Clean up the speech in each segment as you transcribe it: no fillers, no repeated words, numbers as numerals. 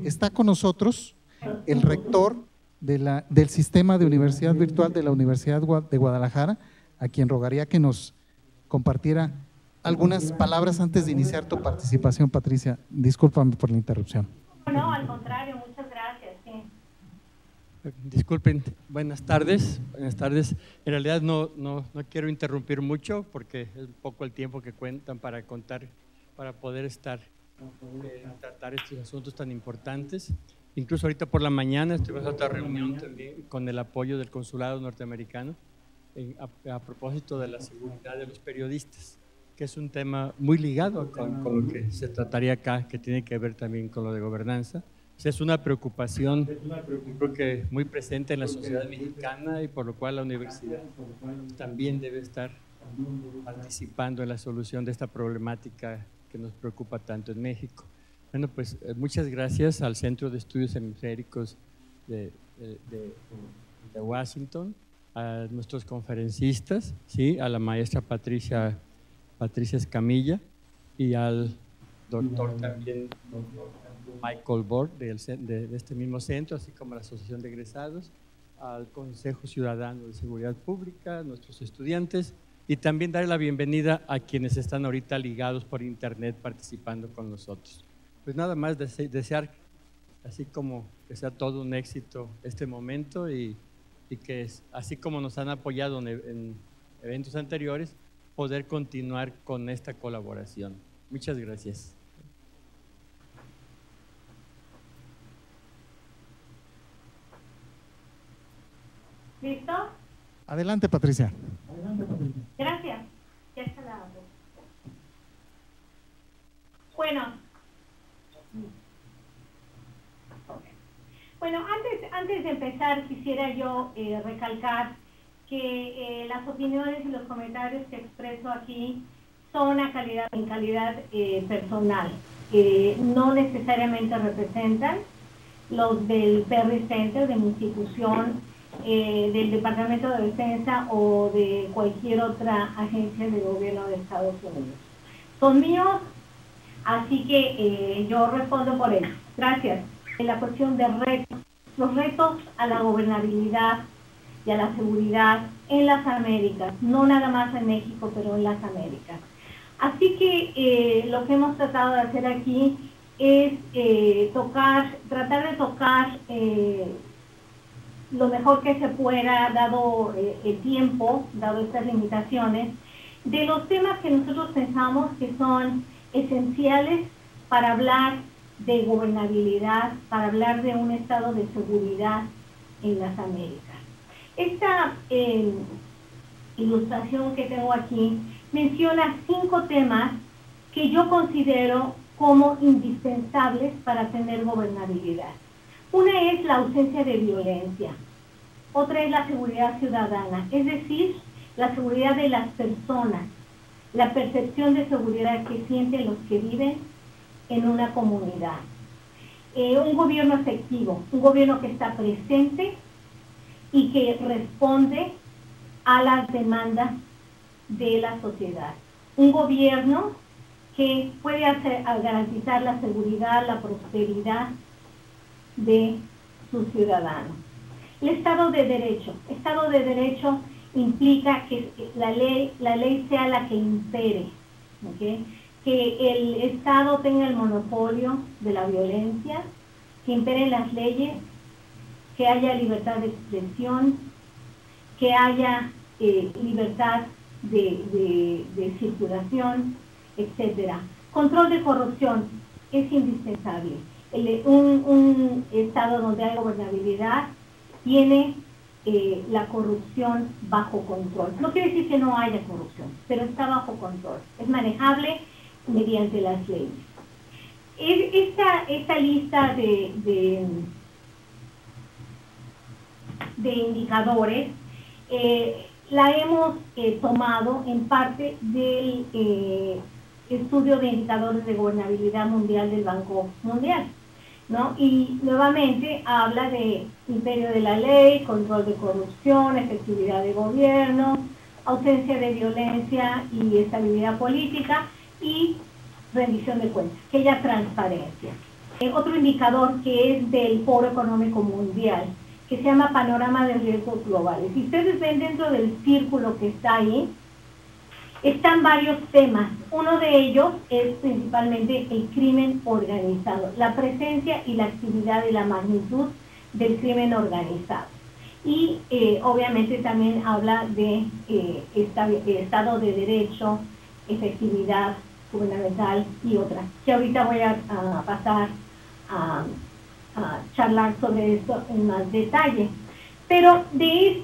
Está con nosotros el rector del sistema de universidad virtual de la Universidad de Guadalajara, a quien rogaría que nos compartiera algunas palabras antes de iniciar tu participación, Patricia. Discúlpame por la interrupción. No, al contrario, muchas gracias. Sí. Disculpen, buenas tardes. Buenas tardes. En realidad no quiero interrumpir mucho porque es un poco el tiempo que cuentan para contar, para poder tratar estos asuntos tan importantes. Incluso ahorita por la mañana estuvimos en otra reunión también con el apoyo del consulado norteamericano a propósito de la seguridad de los periodistas, que es un tema muy ligado con lo que se trataría acá, que tiene que ver también con lo de gobernanza. O sea, es una preocupación, creo que muy presente en la sociedad mexicana y por lo cual la universidad también debe estar participando en la solución de esta problemática que nos preocupa tanto en México. Bueno, pues muchas gracias al Centro de Estudios Hemisféricos de Washington, a nuestros conferencistas, ¿sí? A la maestra Patricia Escamilla y al doctor también Michael Borg de este mismo centro, así como a la Asociación de Egresados, al Consejo Ciudadano de Seguridad Pública, a nuestros estudiantes, y también darle la bienvenida a quienes están ahorita ligados por internet participando con nosotros. Pues nada más desear, así como que sea todo un éxito este momento y que así como nos han apoyado en eventos anteriores, poder continuar con esta colaboración. Muchas gracias. ¿Listo? Adelante, Patricia. Gracias. Ya está la voz. Bueno, antes de empezar quisiera yo recalcar que las opiniones y los comentarios que expreso aquí son en calidad personal. No necesariamente representan los del Perry Center, de mi institución, del Departamento de Defensa o de cualquier otra agencia de gobierno de Estados Unidos. Son míos, así que yo respondo por ellos. Gracias. En la cuestión de retos, los retos a la gobernabilidad y a la seguridad en las Américas, no nada más en México, pero en las Américas. Así que lo que hemos tratado de hacer aquí es tratar de tocar lo mejor que se pueda, dado el tiempo, dado estas limitaciones, de los temas que nosotros pensamos que son esenciales para hablar de gobernabilidad, para hablar de un estado de seguridad en las Américas. Esta ilustración que tengo aquí menciona 5 temas que yo considero como indispensables para tener gobernabilidad. Una es la ausencia de violencia, otra es la seguridad ciudadana, es decir, la seguridad de las personas, la percepción de seguridad que sienten los que viven en una comunidad. Un gobierno efectivo, un gobierno que está presente y que responde a las demandas de la sociedad. Un gobierno que puede garantizar la seguridad, la prosperidad de sus ciudadanos. El Estado de Derecho. Estado de Derecho implica que la ley sea la que impere, ¿okay? Que el Estado tenga el monopolio de la violencia, que imperen las leyes, que haya libertad de expresión, que haya libertad de circulación, etc. Control de corrupción es indispensable. Un Estado donde hay gobernabilidad tiene la corrupción bajo control. No quiere decir que no haya corrupción, pero está bajo control. Es manejable mediante las leyes. Esta lista de indicadores la hemos tomado en parte del estudio de indicadores de gobernabilidad mundial del Banco Mundial, ¿no? Y nuevamente habla de imperio de la ley, control de corrupción, efectividad de gobierno, ausencia de violencia y estabilidad política y rendición de cuentas, que haya transparencia. otro indicador que es del Foro Económico Mundial, que se llama Panorama de Riesgos Globales. Si ustedes ven dentro del círculo que está ahí, están varios temas. Uno de ellos es principalmente el crimen organizado, la presencia y la actividad y la magnitud del crimen organizado. Y obviamente también habla de Estado de Derecho, efectividad gubernamental y otras, que ahorita voy a pasar a charlar sobre esto en más detalle. Pero de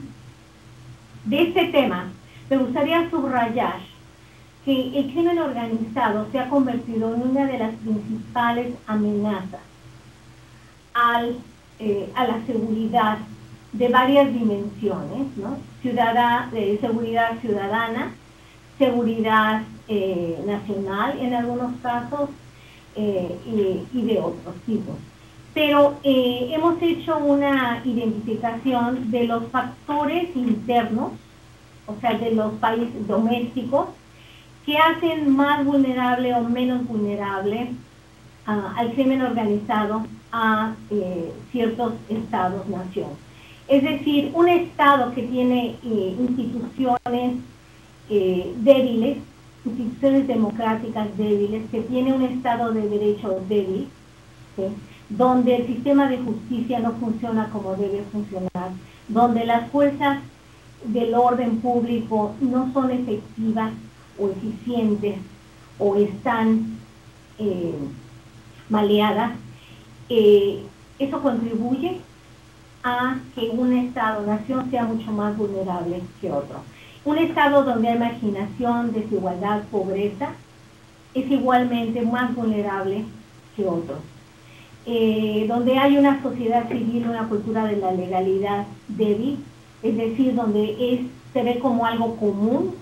este tema me gustaría subrayar que el crimen organizado se ha convertido en una de las principales amenazas a la seguridad de varias dimensiones, ¿no? Seguridad ciudadana, seguridad nacional en algunos casos y de otros tipos. Pero hemos hecho una identificación de los factores internos, o sea, de los países domésticos, que hacen más vulnerable o menos vulnerable al crimen organizado a ciertos estados-nación. Es decir, un estado que tiene instituciones débiles, instituciones democráticas débiles, que tiene un estado de derecho débil, ¿sí?, donde el sistema de justicia no funciona como debe funcionar, donde las fuerzas del orden público no son efectivas o eficientes o están maleadas, eso contribuye a que un estado-nación sea mucho más vulnerable que otro. Un estado donde hay marginación, desigualdad, pobreza, es igualmente más vulnerable que otro. Donde hay una sociedad civil, una cultura de la legalidad débil, es decir, donde se ve como algo común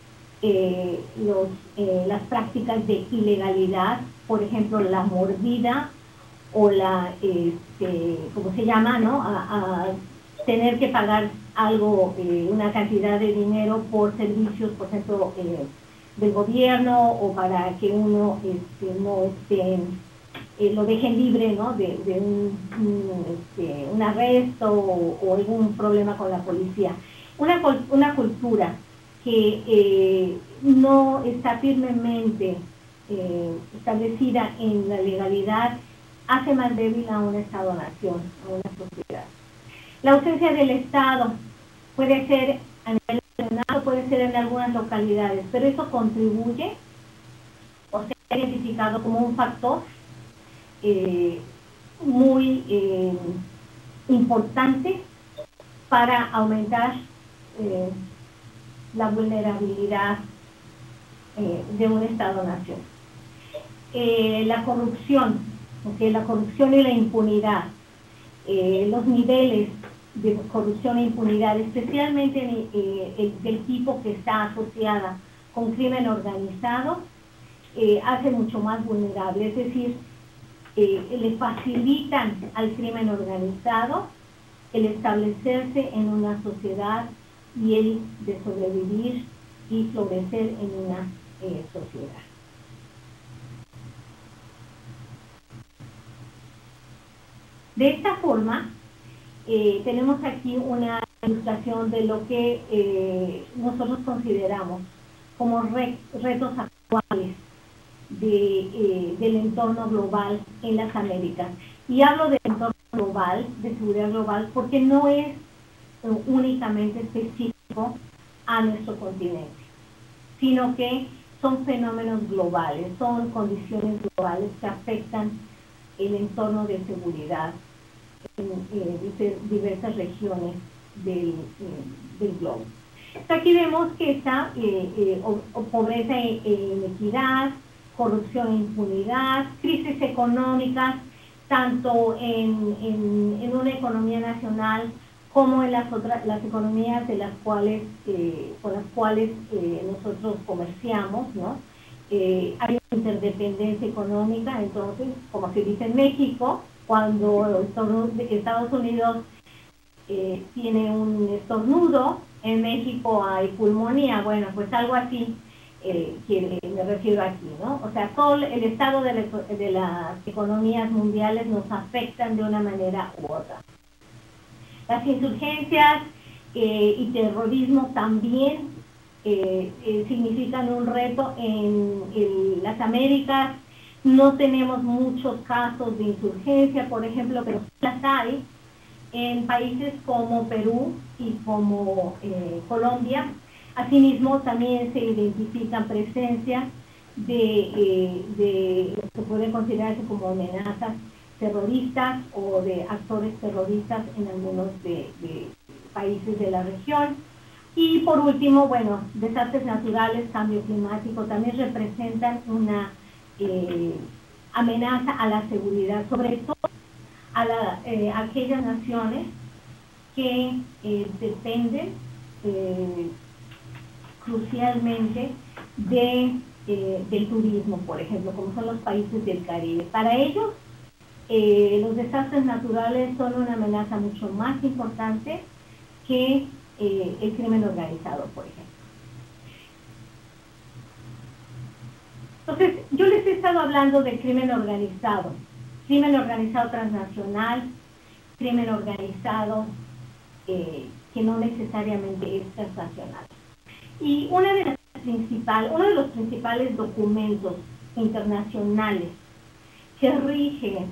las prácticas de ilegalidad, por ejemplo, la mordida o la, ¿cómo se llama?, ¿no?, a tener que pagar algo, una cantidad de dinero por servicios, por ejemplo, del gobierno, o para que uno no lo dejen libre, ¿no?, de un arresto o algún problema con la policía. Una cultura que no está firmemente establecida en la legalidad hace más débil a un Estado-nación, a una sociedad. La ausencia del Estado puede ser a nivel nacional o puede ser en algunas localidades, pero eso contribuye o se ha identificado como un factor muy importante para aumentar la vulnerabilidad de un Estado-nación. La corrupción, la corrupción y la impunidad, los niveles de corrupción e impunidad, especialmente del tipo que está asociada con crimen organizado, hace mucho más vulnerable, es decir, le facilitan al crimen organizado el establecerse en una sociedad y el de sobrevivir y florecer en una sociedad. De esta forma, tenemos aquí una ilustración de lo que nosotros consideramos como retos actuales del entorno global en las Américas. Y hablo del entorno global, de seguridad global, porque no es únicamente específico a nuestro continente, sino que son fenómenos globales, son condiciones globales que afectan el entorno de seguridad en diversas regiones del globo. Aquí vemos que está pobreza e inequidad, corrupción e impunidad, crisis económicas, tanto en una economía nacional como en las economías de las cuales, con las cuales nosotros comerciamos, ¿no? Hay una interdependencia económica, entonces, como se dice en México, cuando Estados Unidos tiene un estornudo, en México hay pulmonía, bueno, pues algo así que me refiero aquí, ¿no? O sea, todo el estado de las economías mundiales nos afectan de una manera u otra. Las insurgencias y terrorismo también significan un reto en las Américas. No tenemos muchos casos de insurgencia, por ejemplo, pero las hay en países como Perú y como Colombia. Asimismo, también se identifican presencia de lo que pueden considerarse como amenazas terroristas o de actores terroristas en algunos de países de la región. Y por último, bueno, desastres naturales, cambio climático, también representan una amenaza a la seguridad, sobre todo a aquellas naciones que dependen crucialmente del turismo, por ejemplo, como son los países del Caribe. Para ellos, los desastres naturales son una amenaza mucho más importante que el crimen organizado, por ejemplo. Entonces, yo les he estado hablando de crimen organizado transnacional, crimen organizado que no necesariamente es transnacional. Y uno de los principales documentos internacionales que rigen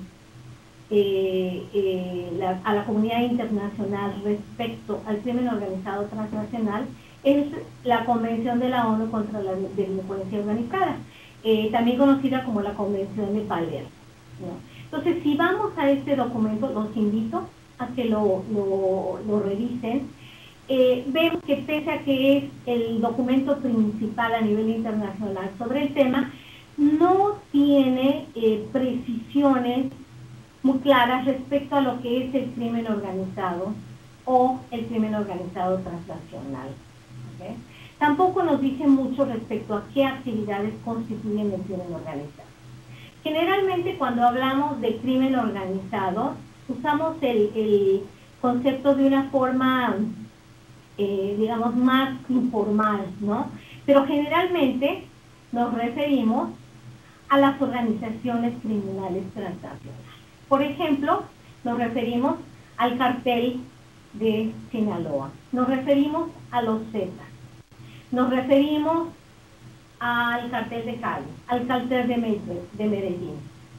a la comunidad internacional respecto al crimen organizado transnacional es la Convención de la ONU contra la Delincuencia Organizada, también conocida como la Convención de Palermo, ¿no? Entonces, si vamos a este documento, los invito a que lo revisen. Vemos que pese a que es el documento principal a nivel internacional sobre el tema, no tiene precisiones muy claras respecto a lo que es el crimen organizado o el crimen organizado transnacional. ¿Okay? Tampoco nos dice mucho respecto a qué actividades constituyen el crimen organizado. Generalmente cuando hablamos de crimen organizado, usamos el concepto de una forma, digamos, más informal, ¿no? Pero generalmente nos referimos a las organizaciones criminales transnacionales. Por ejemplo, nos referimos al cartel de Sinaloa, nos referimos a los Zetas, nos referimos al cartel de Cali, al cartel de Medellín.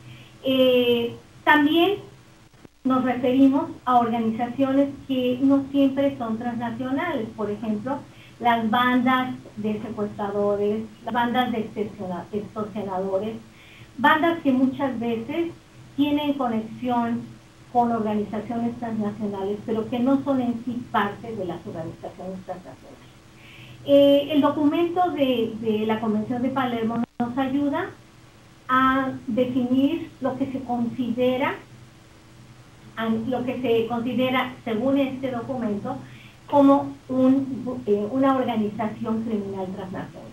También nos referimos a organizaciones que no siempre son transnacionales, por ejemplo, las bandas de secuestradores, las bandas de extorsionadores, bandas que muchas veces tienen conexión con organizaciones transnacionales, pero que no son en sí parte de las organizaciones transnacionales. El documento de la Convención de Palermo nos ayuda a definir lo que se considera, según este documento, como una organización criminal transnacional.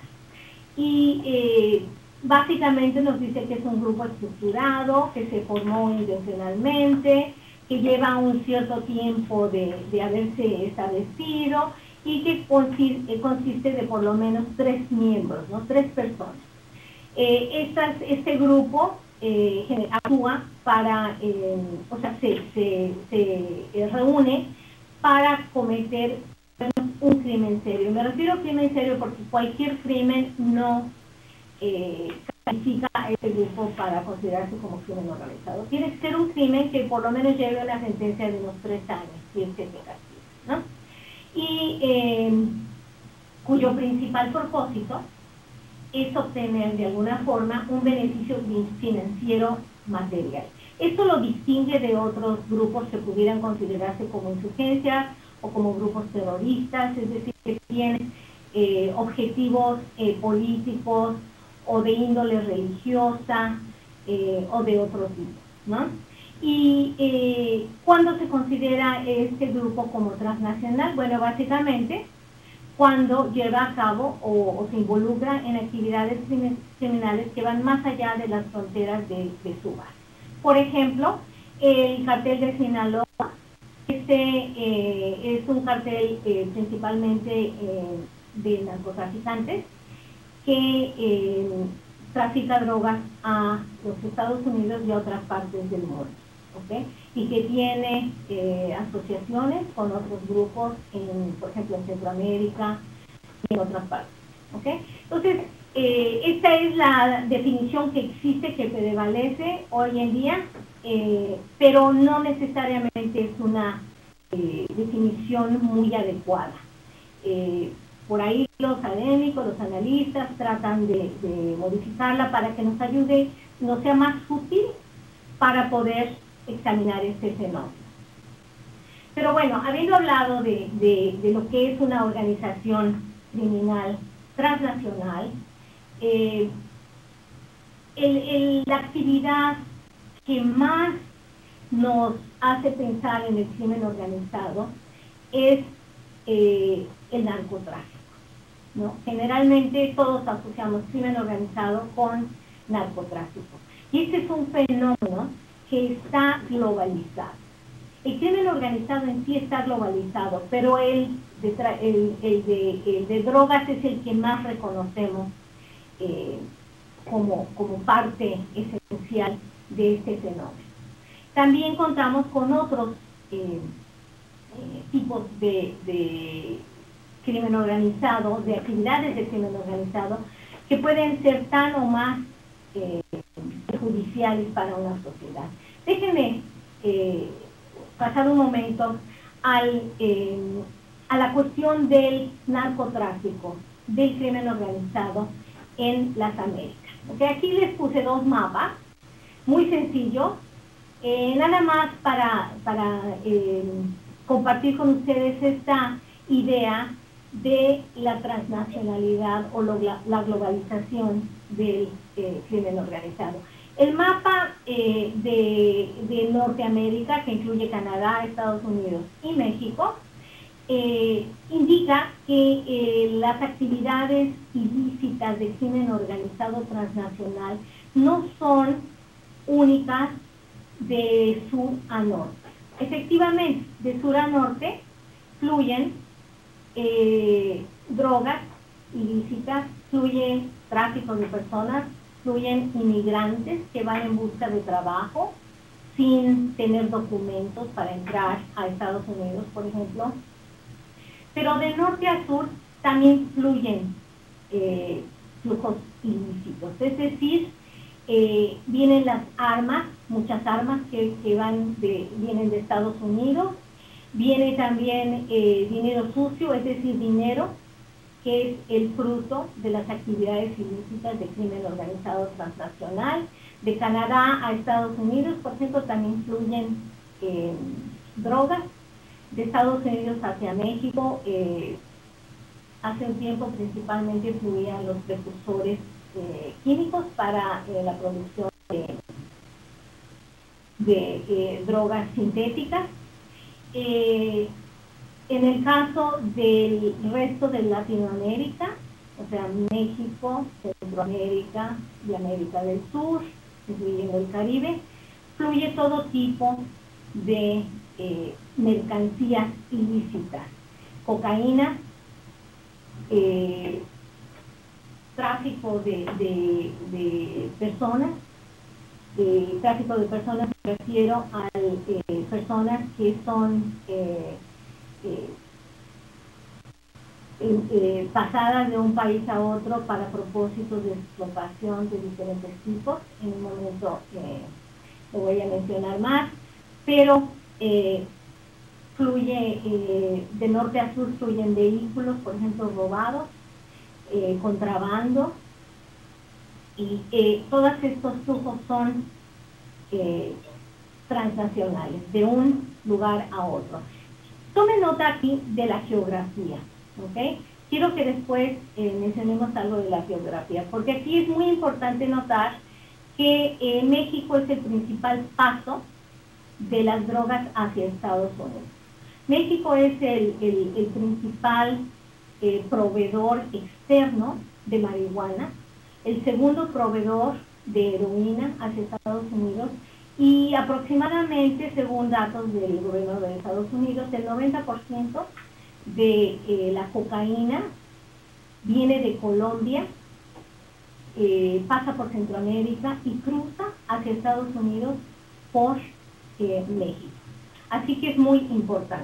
Y básicamente nos dice que es un grupo estructurado, que se formó intencionalmente, que lleva un cierto tiempo de haberse establecido y que consiste de por lo menos 3 miembros, ¿no? 3 personas. Este grupo actúa para, o sea, se reúne para cometer un crimen serio. Me refiero a crimen serio porque cualquier crimen no califica a este grupo para considerarse como crimen organizado. Tiene que ser un crimen que por lo menos lleve una sentencia de unos 3 años, si es que se castiga, ¿no? Y cuyo principal propósito es obtener de alguna forma un beneficio financiero material. Esto lo distingue de otros grupos que pudieran considerarse como insurgencias o como grupos terroristas, es decir, que tienen objetivos políticos o de índole religiosa o de otro tipo, ¿no? Y ¿cuándo se considera este grupo como transnacional? Bueno, básicamente cuando lleva a cabo o se involucra en actividades criminales que van más allá de las fronteras de su base. Por ejemplo, el cartel de Sinaloa, es un cartel principalmente de narcotraficantes que trafica drogas a los Estados Unidos y a otras partes del mundo, ¿okay? Y que tiene asociaciones con otros grupos, por ejemplo, en Centroamérica y en otras partes, ¿okay? Entonces, esta es la definición que existe, que prevalece hoy en día, pero no necesariamente es una definición muy adecuada. Por ahí los académicos, los analistas tratan de modificarla para que nos ayude, nos sea más útil para poder examinar este fenómeno. Pero bueno, habiendo hablado de lo que es una organización criminal transnacional, la actividad que más nos hace pensar en el crimen organizado es el narcotráfico, ¿no? Generalmente todos asociamos crimen organizado con narcotráfico. Y este es un fenómeno que está globalizado. El crimen organizado en sí está globalizado, pero el de drogas es el que más reconocemos como parte esencial de este fenómeno. También contamos con otros tipos de crimen organizado, de actividades de crimen organizado, que pueden ser tan o más perjudiciales para una sociedad. Déjenme pasar un momento a la cuestión del narcotráfico, del crimen organizado en las Américas. Okay, aquí les puse dos mapas, muy sencillos, nada más para compartir con ustedes esta idea de la transnacionalidad o la globalización del crimen organizado. El mapa de Norteamérica, que incluye Canadá, Estados Unidos y México, indica que las actividades ilícitas de crimen organizado transnacional no son únicas de sur a norte. Efectivamente, de sur a norte fluyen drogas ilícitas, fluye tráfico de personas, fluyen inmigrantes que van en busca de trabajo sin tener documentos para entrar a Estados Unidos, por ejemplo. Pero de norte a sur también fluyen flujos ilícitos, es decir, vienen las armas, muchas armas que vienen de Estados Unidos, viene también dinero sucio, es decir, dinero que es el fruto de las actividades ilícitas de crimen organizado transnacional. De Canadá a Estados Unidos, por ejemplo, también fluyen drogas. De Estados Unidos hacia México, hace un tiempo principalmente fluían los precursores químicos para la producción de drogas sintéticas. En el caso del resto de Latinoamérica, o sea, México, Centroamérica y América del Sur, incluyendo el Caribe, fluye todo tipo de mercancías ilícitas, cocaína, tráfico de personas. Tráfico de personas me refiero a personas que son pasadas de un país a otro para propósitos de explotación de diferentes tipos. En un momento lo voy a mencionar más, pero fluye de norte a sur, fluyen vehículos, por ejemplo, robados, contrabando, y todos estos flujos son transnacionales, de un lugar a otro. Tome nota aquí de la geografía, ¿ok? Quiero que después mencionemos algo de la geografía, porque aquí es muy importante notar que México es el principal paso de las drogas hacia Estados Unidos. México es el principal proveedor externo de marihuana, el segundo proveedor de heroína hacia Estados Unidos, y aproximadamente, según datos del gobierno de Estados Unidos, el 90% de la cocaína viene de Colombia pasa por Centroamérica y cruza hacia Estados Unidos por México. Así que es muy importante.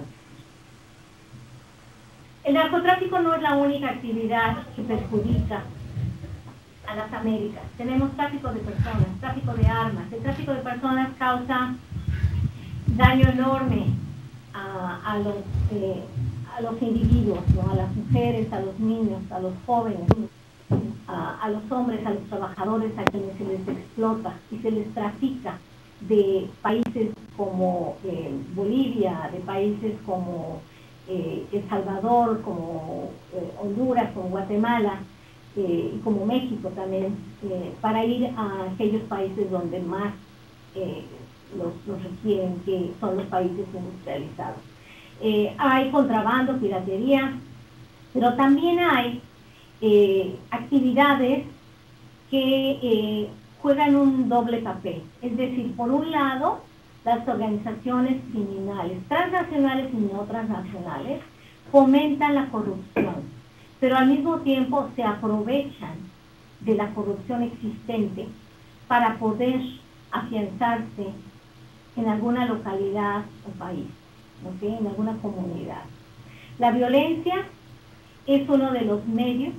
El narcotráfico no es la única actividad que perjudica a las Américas. Tenemos tráfico de personas, tráfico de armas. El tráfico de personas causa daño enorme a los individuos, ¿no? A las mujeres, a los niños, a los jóvenes, a los hombres, a los trabajadores a quienes se les explota y se les trafica de países como Bolivia, de países como El Salvador, como Honduras, como Guatemala y como México también, para ir a aquellos países donde más los requieren, que son los países industrializados. Hay contrabando, piratería, pero también hay actividades que juegan un doble papel. Es decir, por un lado, las organizaciones criminales, transnacionales y no transnacionales, fomentan la corrupción, pero al mismo tiempo se aprovechan de la corrupción existente para poder afianzarse en alguna localidad o país, ¿okay? En alguna comunidad. La violencia es uno de los medios,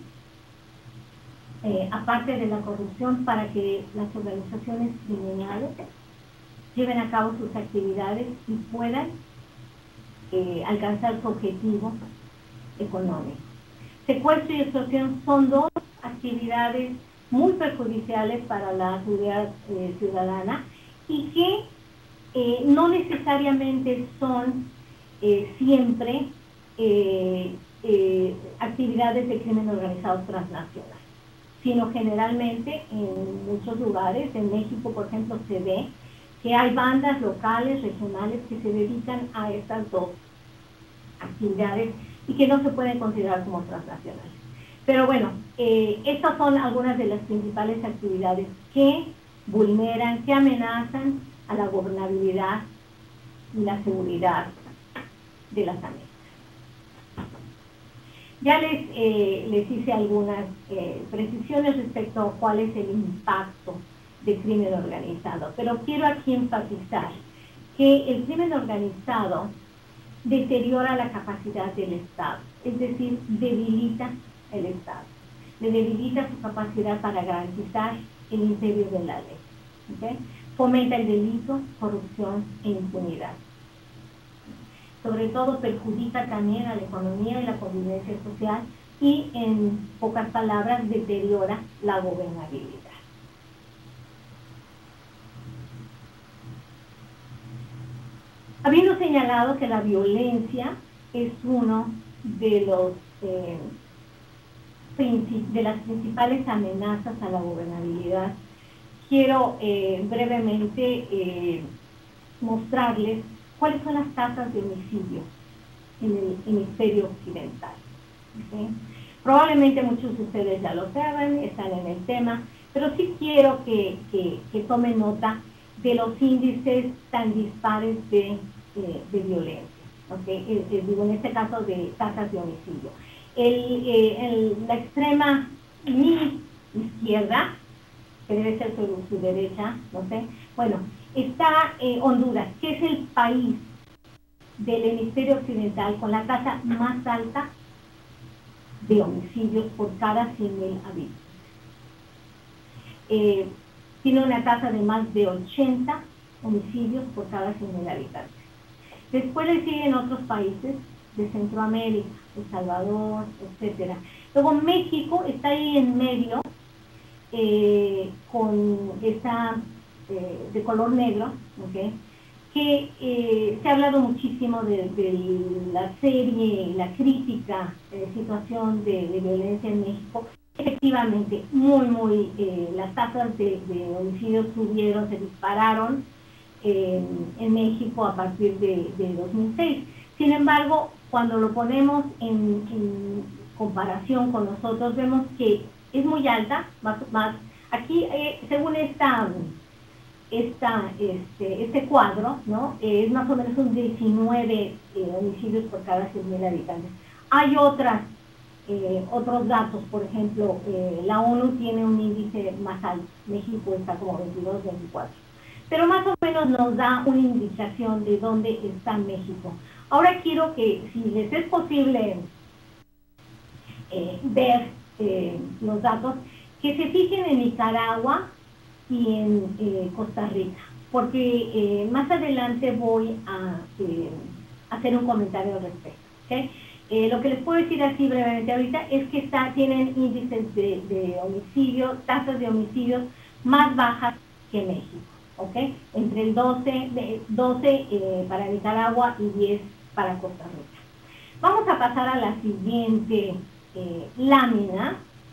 aparte de la corrupción, para que las organizaciones criminales lleven a cabo sus actividades y puedan alcanzar su objetivo económico. Secuestro y extorsión son dos actividades muy perjudiciales para la seguridad ciudadana y que no necesariamente son siempre actividades de crimen organizado transnacional, sino generalmente en muchos lugares, en México por ejemplo se ve que hay bandas locales, regionales que se dedican a estas dos actividades y que no se pueden considerar como transnacionales. Pero bueno, estas son algunas de las principales actividades que vulneran, que amenazan a la gobernabilidad y la seguridad de las Américas. Ya les hice algunas precisiones respecto a cuál es el impacto del crimen organizado, pero quiero aquí enfatizar que el crimen organizado deteriora la capacidad del Estado, es decir, debilita el Estado, le debilita su capacidad para garantizar el imperio de la ley, ¿okay? Fomenta el delito, corrupción e impunidad. Sobre todo perjudica también a la economía y la convivencia social y, en pocas palabras, deteriora la gobernabilidad. Habiendo señalado que la violencia es uno de las principales amenazas a la gobernabilidad, quiero brevemente mostrarles cuáles son las tasas de homicidio en el hemisferio occidental. ¿Okay? Probablemente muchos de ustedes ya lo saben, están en el tema, pero sí quiero que tomen nota de los índices tan dispares de violencia, ¿okay? Digo, en este caso de tasas de homicidio. La extrema izquierda, que debe ser su derecha, no sé, bueno, está Honduras, que es el país del hemisferio occidental con la tasa más alta de homicidios por cada 100.000 habitantes. Tiene una tasa de más de 80 homicidios por cada 100.000 habitantes. Después le siguen otros países de Centroamérica, El Salvador, etc. Luego México está ahí en medio, está de color negro, ¿okay? Que se ha hablado muchísimo de la serie, la crítica situación de violencia en México. Efectivamente, las tasas de homicidios subieron, se dispararon en México a partir de 2006. Sin embargo, cuando lo ponemos en comparación con nosotros, vemos que es muy alta, más aquí, según este cuadro, ¿no? Es más o menos un 19 homicidios por cada 100.000 habitantes. Hay otras otros datos, por ejemplo, la ONU tiene un índice más alto, México está como 22, 24. Pero más o menos nos da una indicación de dónde está México. Ahora quiero que, si les es posible ver los datos, que se fijen en Nicaragua y en Costa Rica, porque más adelante voy a hacer un comentario al respecto. ¿Okay? Lo que les puedo decir así brevemente ahorita es que tienen índices de homicidios, tasas de homicidios más bajas que México. ¿Okay? Entre el 12 para Nicaragua y 10 para Costa Rica. Vamos a pasar a la siguiente lámina,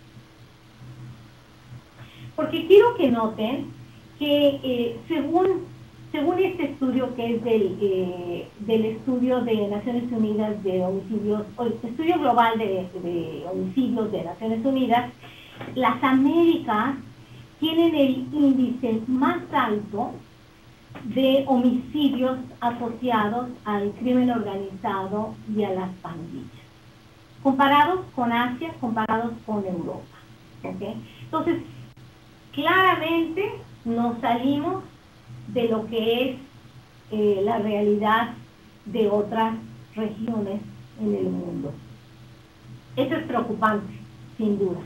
porque quiero que noten que según este estudio, que es del estudio de Naciones Unidas de homicidios, o el estudio global de homicidios de Naciones Unidas, las Américas tienen el índice más alto de homicidios asociados al crimen organizado y a las pandillas, comparados con Asia, comparados con Europa. ¿Okay? Entonces, claramente nos salimos de lo que es la realidad de otras regiones en el mundo. Eso es preocupante, sin duda.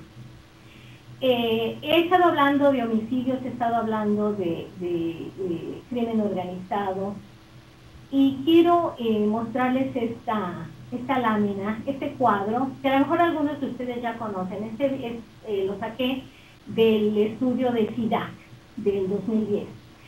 He estado hablando de homicidios, he estado hablando de crimen organizado, y quiero mostrarles esta lámina, este cuadro, que a lo mejor algunos de ustedes ya conocen. Lo saqué del estudio de CIDAC del 2010.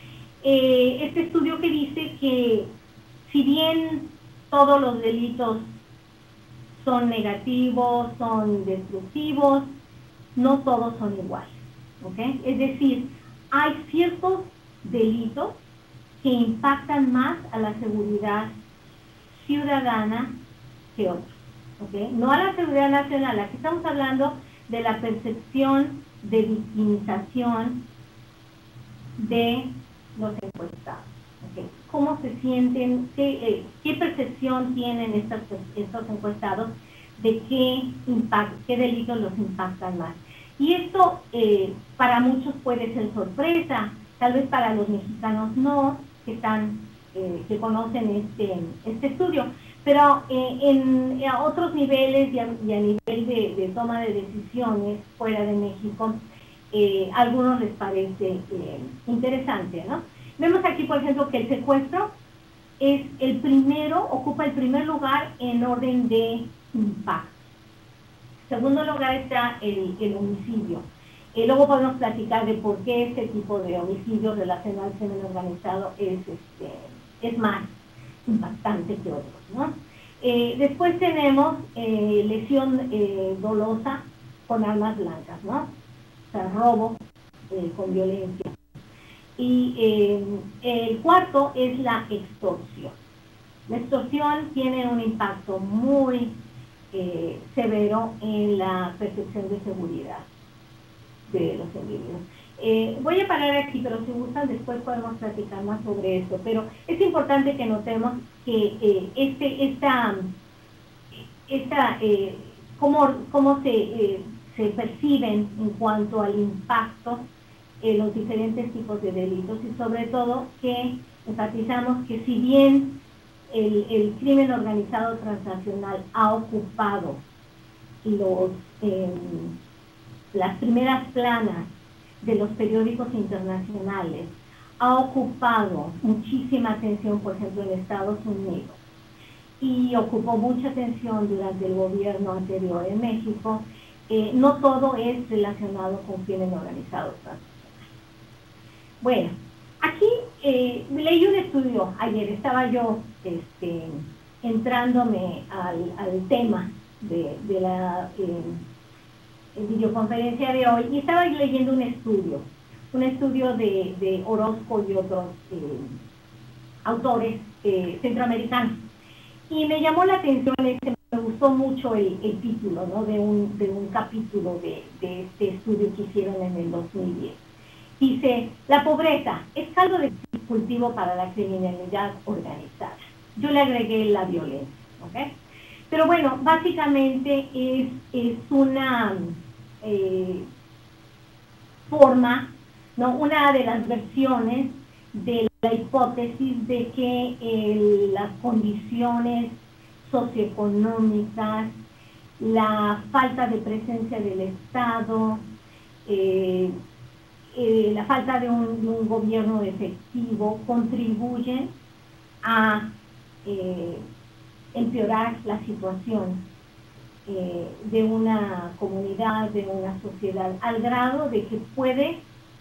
Este estudio que dice que si bien todos los delitos son negativos, son destructivos, no todos son iguales. ¿Okay? Es decir, hay ciertos delitos que impactan más a la seguridad ciudadana que otros. ¿Okay? No a la seguridad nacional. Aquí estamos hablando de la percepción de victimización de los encuestados. ¿Okay? ¿Cómo se sienten? ¿Qué percepción tienen estos encuestados de qué delitos los impactan más? Y esto para muchos puede ser sorpresa, tal vez para los mexicanos no, que conocen este estudio, pero en otros niveles y a nivel de toma de decisiones fuera de México, a algunos les parece interesante, ¿no? Vemos aquí, por ejemplo, que el secuestro es ocupa el primer lugar en orden de impacto. En segundo lugar está el homicidio. Luego podemos platicar de por qué este tipo de homicidio relacionado al crimen organizado es más impactante que otros, ¿no? Después tenemos lesión dolosa con armas blancas, ¿no? O sea, robo con violencia. Y el cuarto es la extorsión. La extorsión tiene un impacto muy severo en la percepción de seguridad de los individuos. Voy a parar aquí, pero si gustan después podemos platicar más sobre esto. Pero es importante que notemos que cómo se perciben en cuanto al impacto los diferentes tipos de delitos, y sobre todo que enfatizamos que si bien el crimen organizado transnacional ha ocupado las primeras planas de los periódicos internacionales, ha ocupado muchísima atención, por ejemplo, en Estados Unidos, y ocupó mucha atención durante el gobierno anterior en México, no todo es relacionado con crimen organizado transnacional. Bueno, aquí leí un estudio ayer, estaba yo entrándome al tema de la videoconferencia de hoy, y estaba leyendo un estudio de Orozco y otros autores centroamericanos, y me llamó la atención, me gustó mucho el título, ¿no? de un capítulo de este estudio que hicieron en el 2010. Dice: la pobreza es caldo de cultivo para la criminalidad organizada. Yo le agregué la violencia, ¿ok? Pero bueno, básicamente es una forma, ¿no? Una de las versiones de la hipótesis de que las condiciones socioeconómicas, la falta de presencia del Estado, la falta de un gobierno efectivo contribuyen a empeorar la situación de una comunidad, de una sociedad, al grado de que puede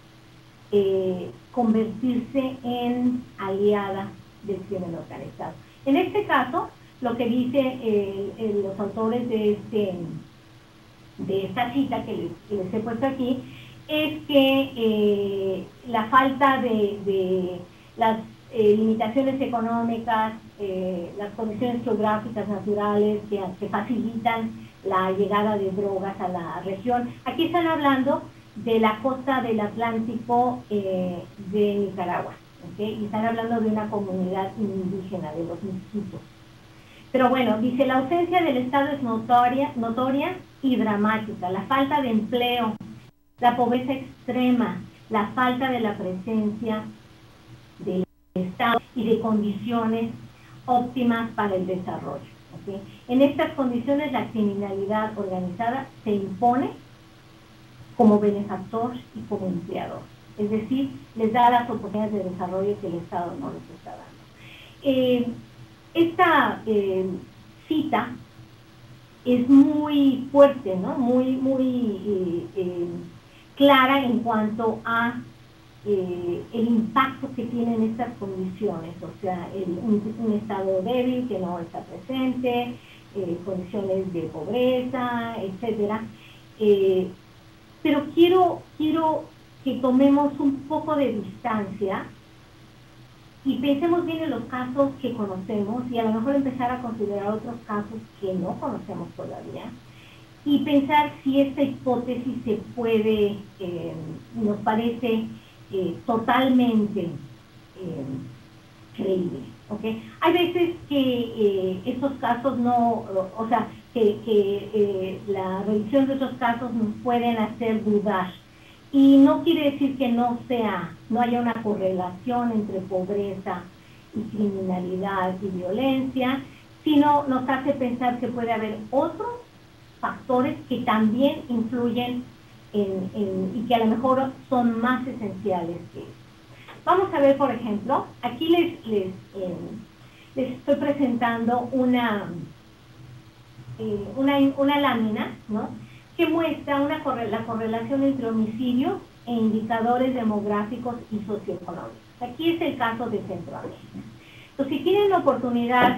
convertirse en aliada del crimen organizado. En este caso, lo que dicen los autores de esta cita que les he puesto aquí es que la falta de las limitaciones económicas, las condiciones geográficas naturales que facilitan la llegada de drogas a la región. Aquí están hablando de la costa del Atlántico de Nicaragua, ¿okay? Y están hablando de una comunidad indígena, de los misquitos. Pero bueno, dice, la ausencia del Estado es notoria y dramática. La falta de empleo, la pobreza extrema, la falta de la presencia del Estado y de condiciones óptimas para el desarrollo. ¿Okay? En estas condiciones la criminalidad organizada se impone como benefactor y como empleador. Es decir, les da las oportunidades de desarrollo que el Estado no les está dando. Esta cita es muy fuerte, ¿no? Muy clara en cuanto a el impacto que tienen estas condiciones, o sea, un Estado débil que no está presente, condiciones de pobreza, etcétera. Pero quiero que tomemos un poco de distancia y pensemos bien en los casos que conocemos y a lo mejor empezar a considerar otros casos que no conocemos todavía y pensar si esta hipótesis se puede, nos parece totalmente creíble. ¿Okay? Hay veces que estos casos no, o sea, que la revisión de estos casos nos pueden hacer dudar. Y no quiere decir que no haya una correlación entre pobreza y criminalidad y violencia, sino nos hace pensar que puede haber otros factores que también influyen y que a lo mejor son más esenciales que esto. Vamos a ver, por ejemplo, aquí les estoy presentando una lámina, ¿no?, que muestra la correlación entre homicidios e indicadores demográficos y socioeconómicos. Aquí es el caso de Centroamérica. Entonces, si tienen la oportunidad,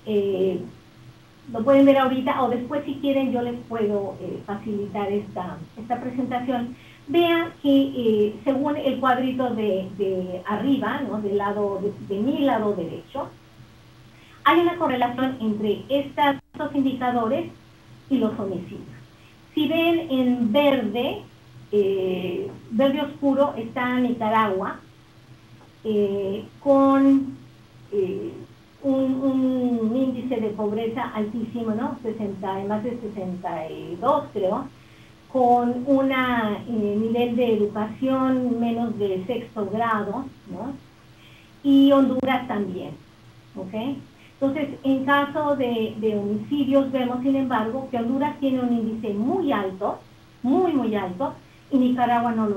lo pueden ver ahorita, o después si quieren yo les puedo facilitar esta presentación. Vean que según el cuadrito de arriba, ¿no?, del lado de mi lado derecho, hay una correlación entre estos indicadores y los homicidios. Si ven en verde, verde oscuro, está Nicaragua, con un índice de pobreza altísimo, ¿no?, más de 62 creo, con un nivel de educación menos de sexto grado, ¿no?, y Honduras también, ¿ok? Entonces, en caso de homicidios, vemos, sin embargo, que Honduras tiene un índice muy alto, muy alto, y Nicaragua no lo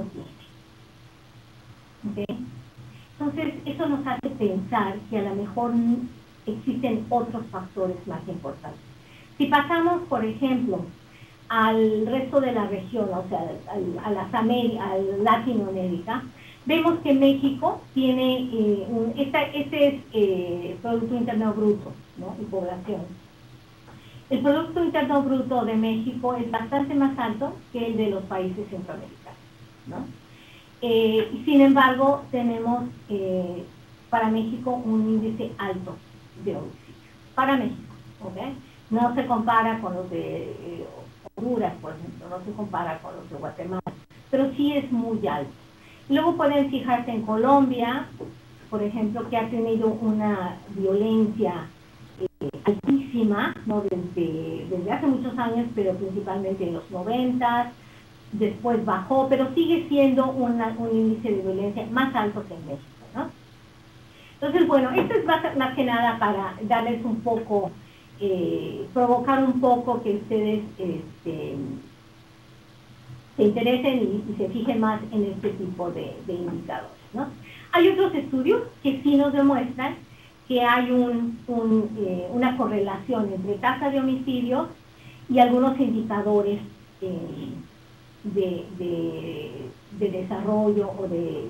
tiene. ¿Okay? Entonces, eso nos hace pensar que a lo mejor existen otros factores más importantes. Si pasamos, por ejemplo, al resto de la región, o sea, a Latinoamérica, vemos que México tiene, este es Producto Interno Bruto, ¿no?, y población. El Producto Interno Bruto de México es bastante más alto que el de los países centroamericanos, ¿no? Y sin embargo, tenemos para México un índice alto de homicidios. Para México, ¿ok? No se compara con los de Honduras, por ejemplo, no se compara con los de Guatemala, pero sí es muy alto. Luego pueden fijarse en Colombia, por ejemplo, que ha tenido una violencia altísima altísima, ¿no? desde hace muchos años, pero principalmente en los 90, después bajó, pero sigue siendo un índice de violencia más alto que en México, ¿no? Entonces, bueno, esto es más que nada para darles un poco, provocar un poco que ustedes se interesen y se fijen más en este tipo de indicadores, ¿no? Hay otros estudios que sí nos demuestran que hay una correlación entre tasa de homicidios y algunos indicadores de desarrollo o de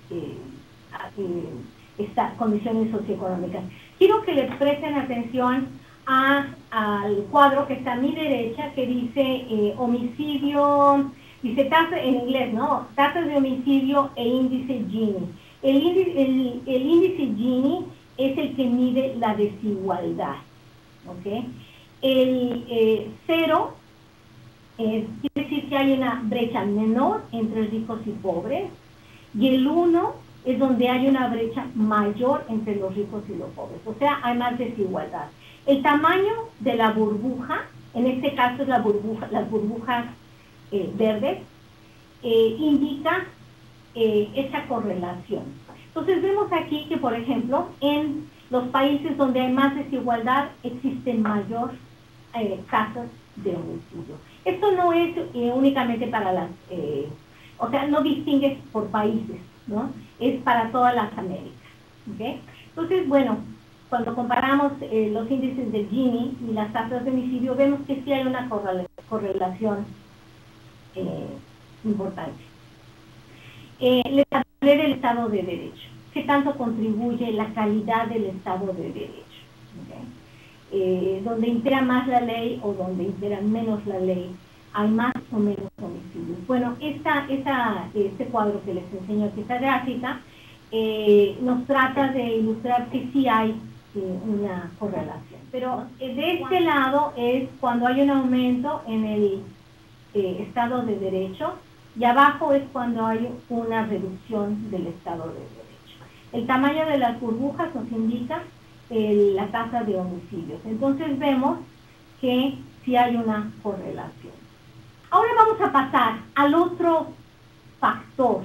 condiciones socioeconómicas. Quiero que les presten atención al cuadro que está a mi derecha, que dice homicidio, dice tasa en inglés, ¿no? Tasas de homicidio e índice Gini. El índice Gini es el que mide la desigualdad, ¿ok? El 0 quiere decir que hay una brecha menor entre ricos y pobres, y el 1 es donde hay una brecha mayor entre los ricos y los pobres, o sea, hay más desigualdad. El tamaño de la burbuja, en este caso es las burbujas verdes, indica esa correlación. Entonces vemos aquí que, por ejemplo, en los países donde hay más desigualdad existen mayor tasas de homicidio. Esto no es únicamente para las, o sea, no distingue por países, ¿no? Es para todas las Américas, ¿okay? Entonces, bueno, cuando comparamos los índices de Gini y las tasas de homicidio, vemos que sí hay una correlación importante. Les hablé del Estado de Derecho. ¿Qué tanto contribuye la calidad del Estado de Derecho? ¿Okay? Donde impera más la ley o donde impera menos la ley, hay más o menos homicidios. Bueno, este cuadro que les enseño aquí, esta gráfica, nos trata de ilustrar que sí hay una correlación. Pero de este lado es cuando hay un aumento en el Estado de Derecho, y abajo es cuando hay una reducción del Estado de Derecho. El tamaño de las burbujas nos indica la tasa de homicidios. Entonces vemos que sí hay una correlación. Ahora vamos a pasar al otro factor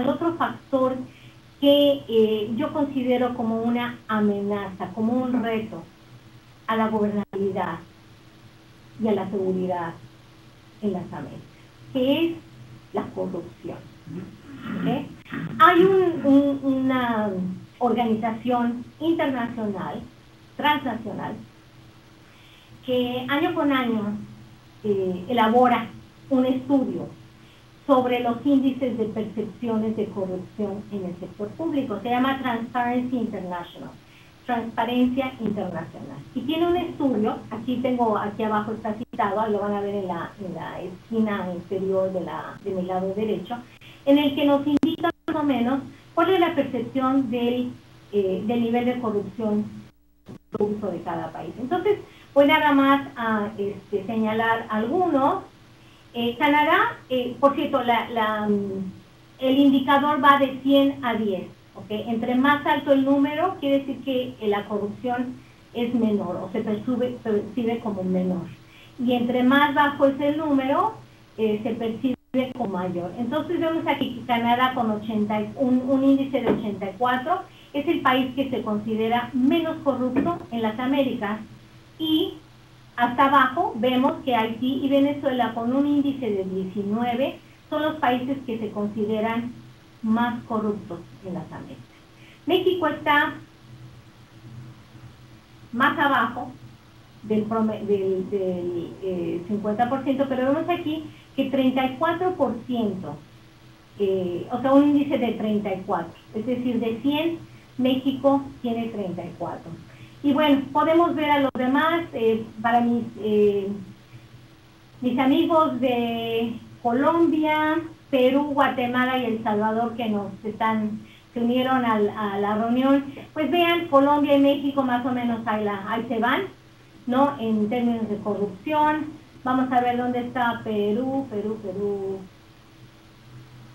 que yo considero como una amenaza, como un reto a la gobernabilidad y a la seguridad en las Américas, que es la corrupción. ¿Okay? Hay una organización internacional, transnacional, que año con año elabora un estudio sobre los índices de percepciones de corrupción en el sector público. Se llama Transparency International, Transparencia Internacional. Y tiene un estudio, aquí abajo está citado, lo van a ver en la esquina inferior de mi lado derecho, en el que nos indica más o menos cuál es la percepción del nivel de corrupción de cada país. Entonces, voy nada más a señalar algunos. Canadá, por cierto, el indicador va de 100 a 10. ¿Okay? Entre más alto el número, quiere decir que la corrupción es menor o se percibe como menor. Y entre más bajo es el número, se percibe como mayor. Entonces vemos aquí que Canadá con un índice de 84 es el país que se considera menos corrupto en las Américas, y hasta abajo vemos que Haití y Venezuela con un índice de 19 son los países que se consideran más corruptos en las Américas. México está más abajo del 50%, pero vemos aquí que 34%, o sea, un índice de 34, es decir, de 100, México tiene 34. Y bueno, podemos ver a los demás, para mis amigos de Colombia, Perú, Guatemala y El Salvador que se unieron a la reunión, pues vean, Colombia y México más o menos ahí se van, ¿no? En términos de corrupción. Vamos a ver dónde está Perú.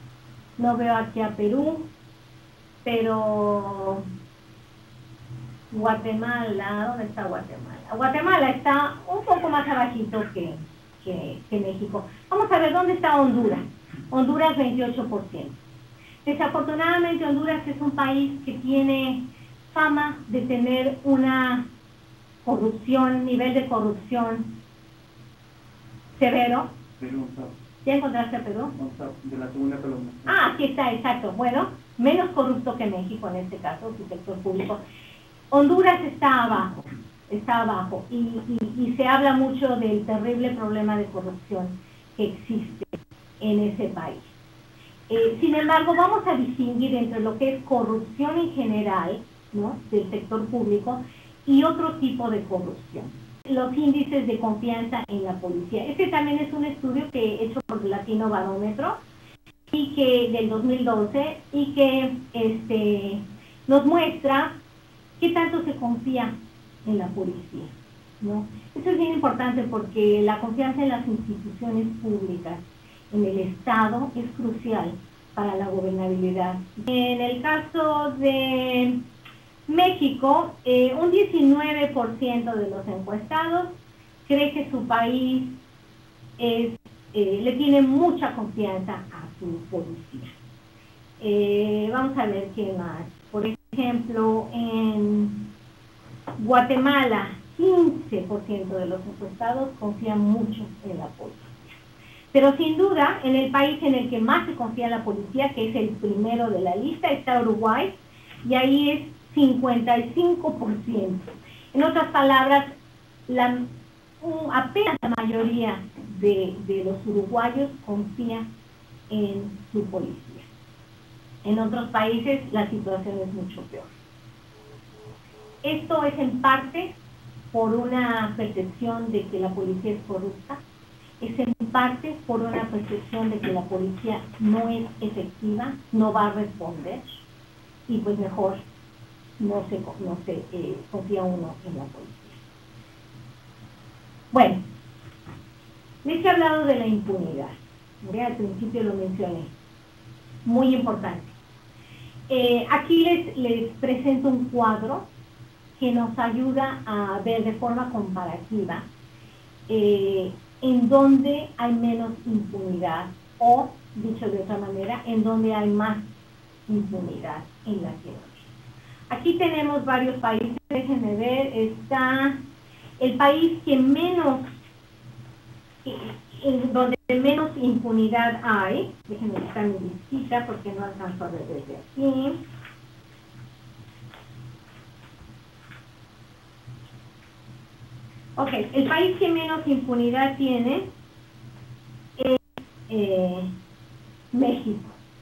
No veo aquí a Perú, pero Guatemala, ¿dónde está Guatemala? Guatemala está un poco más abajito que México. Vamos a ver dónde está Honduras. Honduras 28%. Desafortunadamente Honduras es un país que tiene fama de tener una corrupción, nivel de corrupción severo. ¿Ya encontraste a Perú? De la segunda columna. Ah, aquí está, exacto. Bueno, menos corrupto que México en este caso, su sector público. Honduras está abajo y se habla mucho del terrible problema de corrupción que existe en ese país. Sin embargo, vamos a distinguir entre lo que es corrupción en general, ¿no?, del sector público y otro tipo de corrupción. Los índices de confianza en la policía. Este también es un estudio que he hecho por Latino Barómetro y que del 2012 y que nos muestra qué tanto se confía en la policía, ¿no? Esto es bien importante porque la confianza en las instituciones públicas, en el Estado, es crucial para la gobernabilidad. En el caso de México, un 19% de los encuestados cree que su país le tiene mucha confianza a su policía. Vamos a ver qué más. Por ejemplo, en Guatemala, 15% de los encuestados confían mucho en la policía. Pero sin duda, en el país en el que más se confía en la policía, que es el primero de la lista, está Uruguay, y ahí es 55%. En otras palabras, apenas la mayoría de los uruguayos confía en su policía. En otros países la situación es mucho peor. Esto es en parte por una percepción de que la policía es corrupta, es en parte por una percepción de que la policía no es efectiva, no va a responder, y pues mejor no se confía uno en la policía. Bueno, les he hablado de la impunidad, al principio lo mencioné, muy importante. Aquí les presento un cuadro que nos ayuda a ver de forma comparativa en donde hay menos impunidad o, dicho de otra manera, en donde hay más impunidad en Latinoamérica. Aquí tenemos varios países, déjenme ver, está el país que menos, donde menos impunidad hay, déjenme buscar mi listita porque no alcanzo a ver desde aquí. Ok, el país que menos impunidad tiene es México.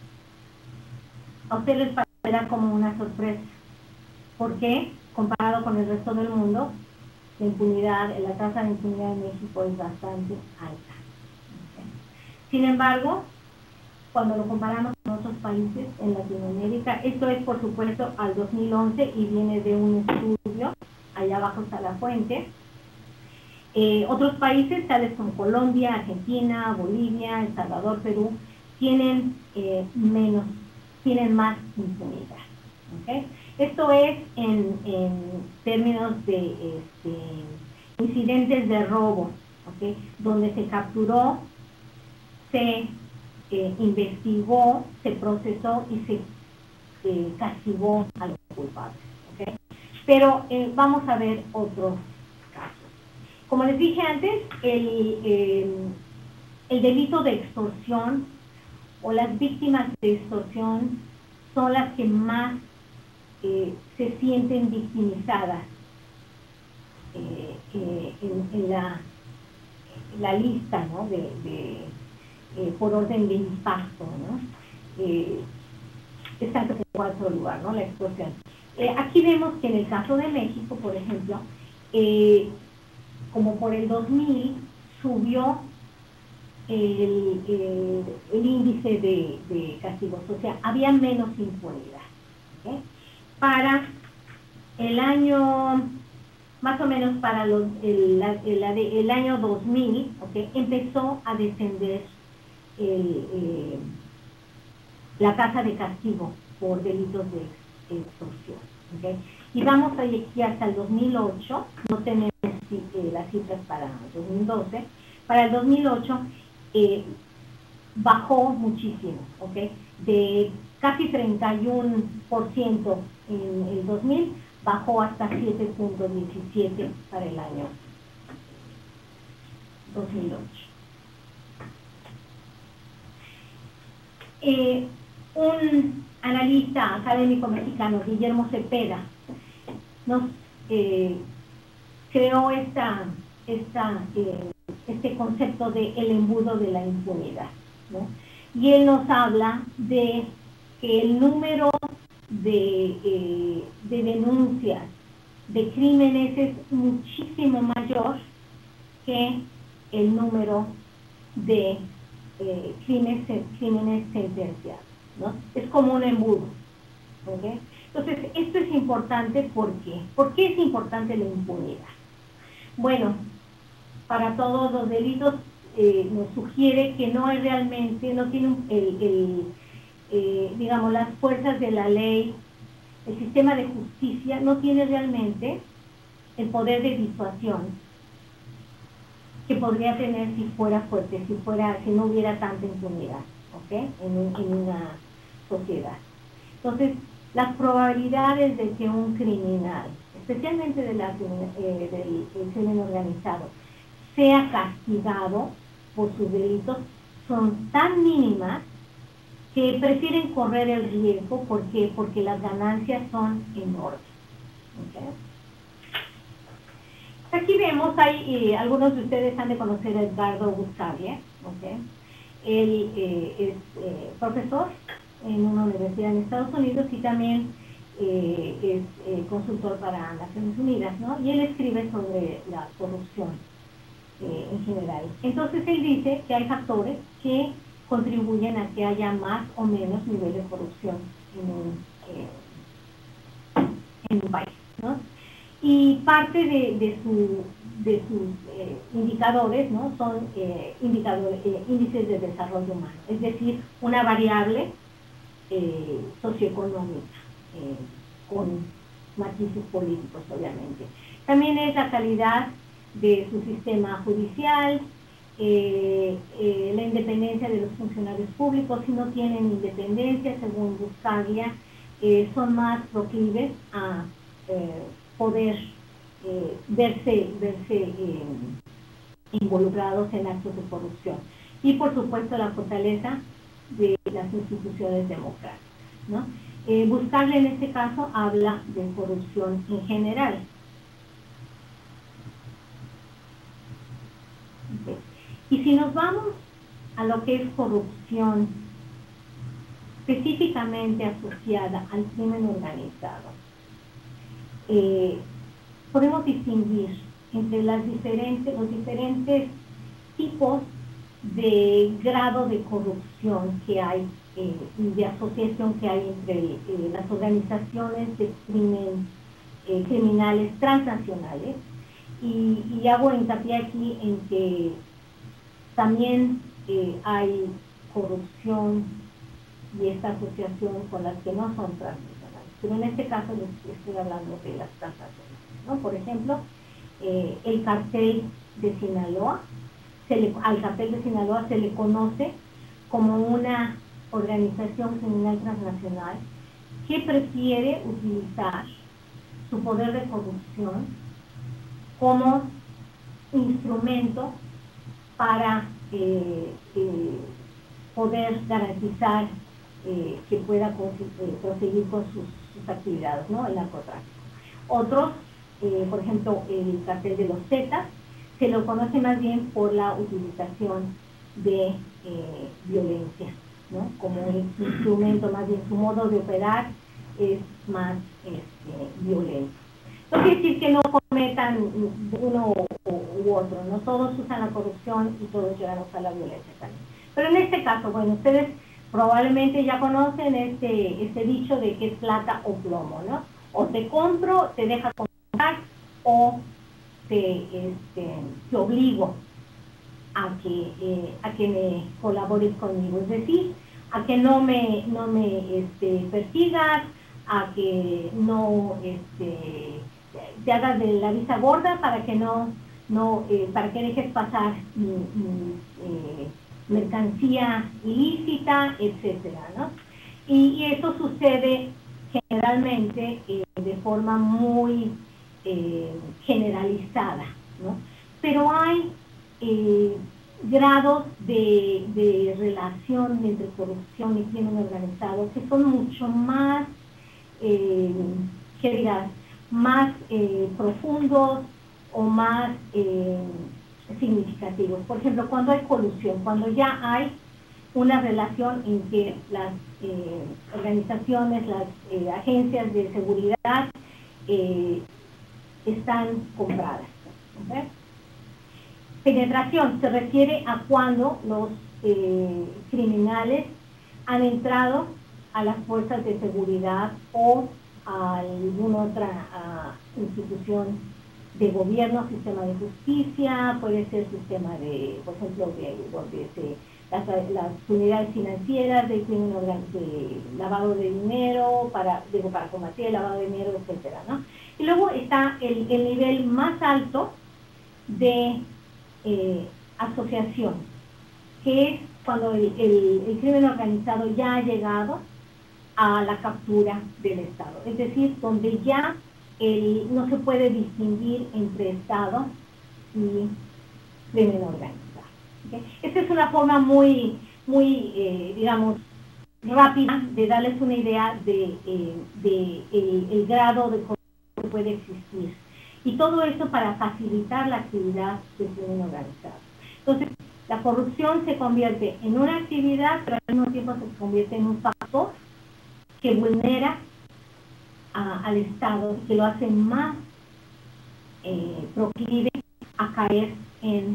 A ustedes les parecerá como una sorpresa. ¿Por qué? Comparado con el resto del mundo, la tasa de impunidad en México es bastante alta. ¿Okay? Sin embargo, cuando lo comparamos con otros países en Latinoamérica, esto es por supuesto al 2011 y viene de un estudio, allá abajo está la fuente. Otros países, tales como Colombia, Argentina, Bolivia, El Salvador, Perú, tienen más impunidad. ¿Okay? Esto es en términos de incidentes de robo, ¿okay?, donde se capturó, se investigó, se procesó y se castigó a los culpables. ¿Okay? Pero vamos a ver otros casos. Como les dije antes, el delito de extorsión o las víctimas de extorsión son las que más se sienten victimizadas en la lista, ¿no?, por orden de impacto, ¿no? Está en cuarto lugar, ¿no?, la extorsión. Aquí vemos que en el caso de México, por ejemplo, como por el 2000 subió el índice de castigos, o sea, había menos impunidad. ¿Okay? Para el año, más o menos para el año 2000, ¿okay?, empezó a descender la tasa de castigo por delitos de extorsión. ¿Okay? y vamos aquí hasta el 2008, no tenemos las cifras para el 2012, para el 2008 bajó muchísimo, ¿ok? De casi 31% en el 2000, bajó hasta 7.17 para el año 2008. Un analista académico mexicano, Guillermo Cepeda, nos creó este concepto de el embudo de la impunidad, ¿no? Y él nos habla de que el número de denuncias de crímenes es muchísimo mayor que el número de crímenes sentenciados, ¿no? Es como un embudo, ¿okay? Entonces, esto es importante, ¿por qué? ¿Por qué es importante la impunidad? Bueno, para todos los delitos nos sugiere que no es realmente, no tiene digamos, las fuerzas de la ley, el sistema de justicia no tiene realmente el poder de disuasión que podría tener si fuera fuerte, si no hubiera tanta impunidad, ¿ok? En una sociedad. Entonces, las probabilidades de que un criminal, especialmente del crimen organizado, sea castigado por sus delitos son tan mínimas que prefieren correr el riesgo. ¿Por qué? Porque las ganancias son enormes. ¿Okay? Aquí vemos, algunos de ustedes han de conocer a Edgardo Buscaglia, ¿okay? Él es profesor en una universidad en Estados Unidos y también es consultor para Naciones Unidas, ¿no? Y él escribe sobre la corrupción en general. Entonces él dice que hay factores que contribuyen a que haya más o menos nivel de corrupción en un país, ¿no? Y parte de sus indicadores, ¿no? Son índices de desarrollo humano, es decir, una variable socioeconómica con matices políticos, obviamente. También es la calidad de su sistema judicial, la independencia de los funcionarios públicos. Si no tienen independencia, según Buscaglia, son más proclives a poder verse involucrados en actos de corrupción. Y por supuesto la fortaleza de las instituciones democráticas, ¿no? Buscaglia en este caso habla de corrupción en general. Okay. Y si nos vamos a lo que es corrupción específicamente asociada al crimen organizado, podemos distinguir entre los diferentes tipos de grado de corrupción que hay y de asociación que hay entre las organizaciones de criminales transnacionales. Y hago hincapié aquí en que también hay corrupción y esta asociación con las que no son transnacionales. Pero en este caso les estoy hablando de las transnacionales, ¿no? Por ejemplo, el cartel de Sinaloa, al cartel de Sinaloa se le conoce como una organización criminal transnacional que prefiere utilizar su poder de corrupción como instrumento para poder garantizar que pueda proseguir con sus actividades, ¿no? El narcotráfico. Otros, por ejemplo, el cartel de los Zetas, se lo conoce más bien por la utilización de violencia, ¿no? Como un instrumento, más bien su modo de operar es más violento. No quiere decir que no cometan uno u otro, ¿no? Todos usan la corrupción y todos llegamos a la violencia también. Pero en este caso, bueno, ustedes probablemente ya conocen este dicho de que es plata o plomo, ¿no? O te compro, te dejas comprar, o te obligo a que me colabores conmigo, es decir, a que no me persigas, a que no te hagas de la vista gorda para que para que dejes pasar mercancía ilícita, etcétera, ¿no? Y eso sucede generalmente de forma muy generalizada, ¿no? Pero hay grados de relación entre corrupción y crimen organizado que son mucho más, ¿qué dirás?, más profundos o más significativos. Por ejemplo, cuando hay colusión, cuando ya hay una relación en que las organizaciones, las agencias de seguridad están compradas, ¿okay? Penetración se refiere a cuando los criminales han entrado a las fuerzas de seguridad o a alguna otra institución de gobierno, sistema de justicia, puede ser sistema de, por ejemplo, las unidades financieras de crimen de lavado de dinero, para combatir el lavado de dinero, etcétera, ¿no? Y luego está el nivel más alto de asociación, que es cuando el crimen organizado ya ha llegado a la captura del Estado, es decir, donde ya no se puede distinguir entre Estado y crimen organizado. ¿Okay? Esta es una forma muy digamos, rápida de darles una idea de el grado de corrupción que puede existir. Y todo esto para facilitar la actividad del crimen organizado. Entonces, la corrupción se convierte en una actividad, pero al mismo tiempo se convierte en un factor que vulnera al Estado, que lo hace más proclive a caer en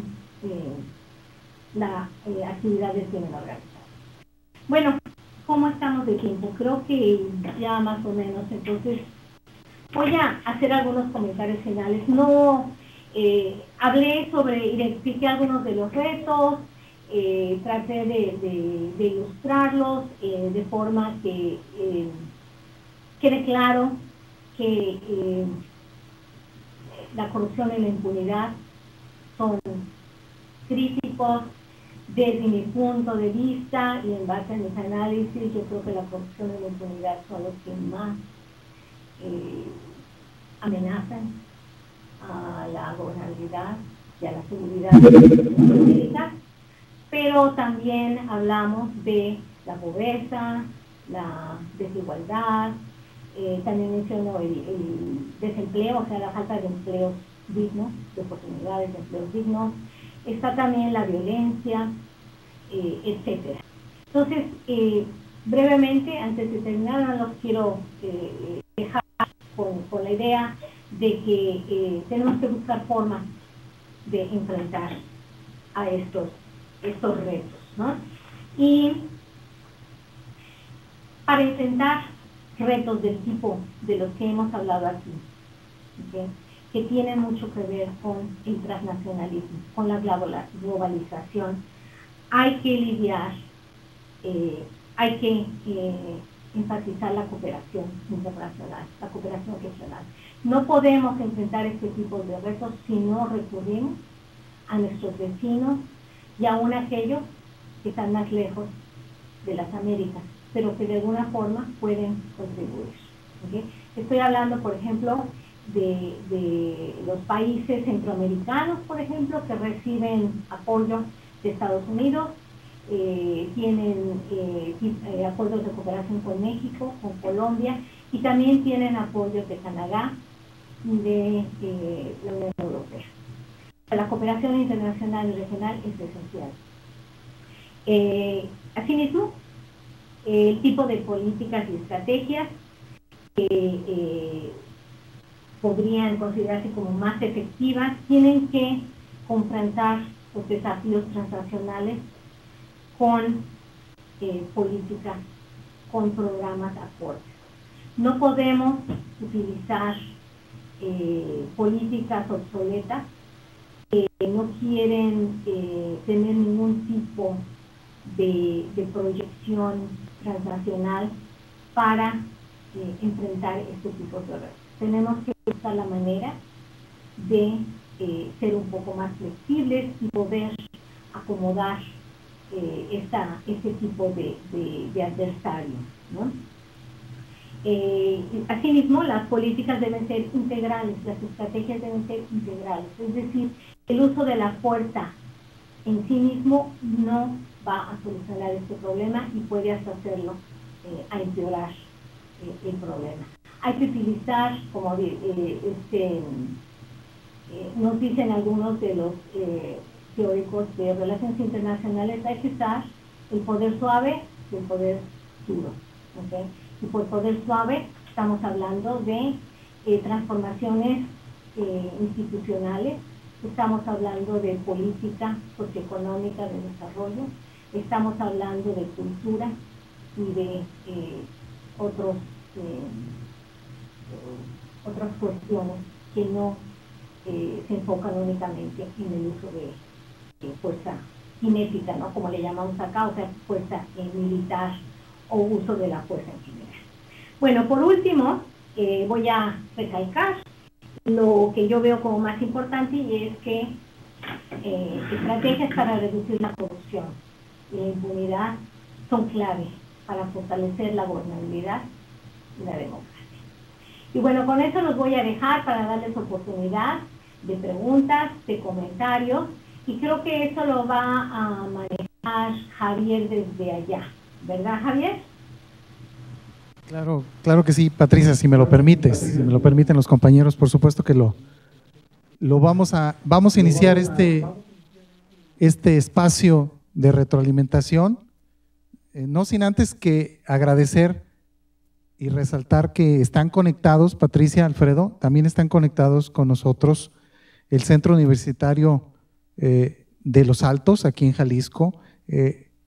la actividad del crimen organizado. Bueno, ¿cómo estamos de tiempo? Creo que ya más o menos, entonces voy a hacer algunos comentarios finales. No hablé sobre, identifiqué algunos de los retos, traté de ilustrarlos de forma que quede claro que la corrupción y la impunidad son críticos desde mi punto de vista, y en base a mis análisis yo creo que la corrupción y la impunidad son los que más amenazan a la gobernabilidad y a la seguridad pública, pero también hablamos de la pobreza, la desigualdad, también menciono el desempleo, o sea, la falta de empleos dignos, de oportunidades de empleos dignos, está también la violencia, etcétera. Entonces, brevemente, antes de terminar, no los quiero dejar con la idea de que tenemos que buscar formas de enfrentar a estos retos, ¿no? Y para enfrentar retos del tipo de los que hemos hablado aquí, ¿okay?, que tienen mucho que ver con el transnacionalismo, con la globalización, hay que lidiar, hay que enfatizar la cooperación internacional, la cooperación regional. No podemos enfrentar este tipo de retos si no recurrimos a nuestros vecinos y aún a aquellos que están más lejos de las Américas, pero que de alguna forma pueden contribuir. ¿Okay? Estoy hablando, por ejemplo, de los países centroamericanos, por ejemplo, que reciben apoyo de Estados Unidos, tienen acuerdos de cooperación con México, con Colombia, y también tienen apoyos de Canadá y de la Unión Europea. La cooperación internacional y regional es esencial. Asimismo, el tipo de políticas y estrategias que podrían considerarse como más efectivas tienen que confrontar los desafíos transnacionales con políticas, con programas acordes. No podemos utilizar políticas obsoletas que no quieren tener ningún tipo de proyección transnacional para enfrentar este tipo de retos. Tenemos que buscar la manera de ser un poco más flexibles y poder acomodar este tipo de adversario, ¿no? Asimismo, las políticas deben ser integrales, las estrategias deben ser integrales, es decir, el uso de la fuerza en sí mismo no va a solucionar este problema y puede hasta hacerlo a empeorar el problema. Hay que utilizar, como nos dicen algunos de los teóricos de relaciones internacionales, hay que usar el poder suave y el poder duro, ¿okay? Y por poder suave estamos hablando de transformaciones institucionales, estamos hablando de política socioeconómica de desarrollo, estamos hablando de cultura y de otras cuestiones que no se enfocan únicamente en el uso de fuerza cinética, ¿no? Como le llamamos acá, o sea, fuerza militar o uso de la fuerza en general. Bueno, por último, voy a recalcar lo que yo veo como más importante, y es que estrategias para reducir la corrupción y la impunidad son clave para fortalecer la gobernabilidad y la democracia. Y bueno, con eso los voy a dejar para darles oportunidad de preguntas, de comentarios, y creo que eso lo va a manejar Javier desde allá, ¿verdad, Javier? Claro que sí, Patricia, si me lo permites, si me lo permiten los compañeros, por supuesto que lo vamos a iniciar este espacio de retroalimentación, no sin antes que agradecer y resaltar que están conectados, Patricia, Alfredo, también están conectados con nosotros el Centro Universitario de Los Altos, aquí en Jalisco,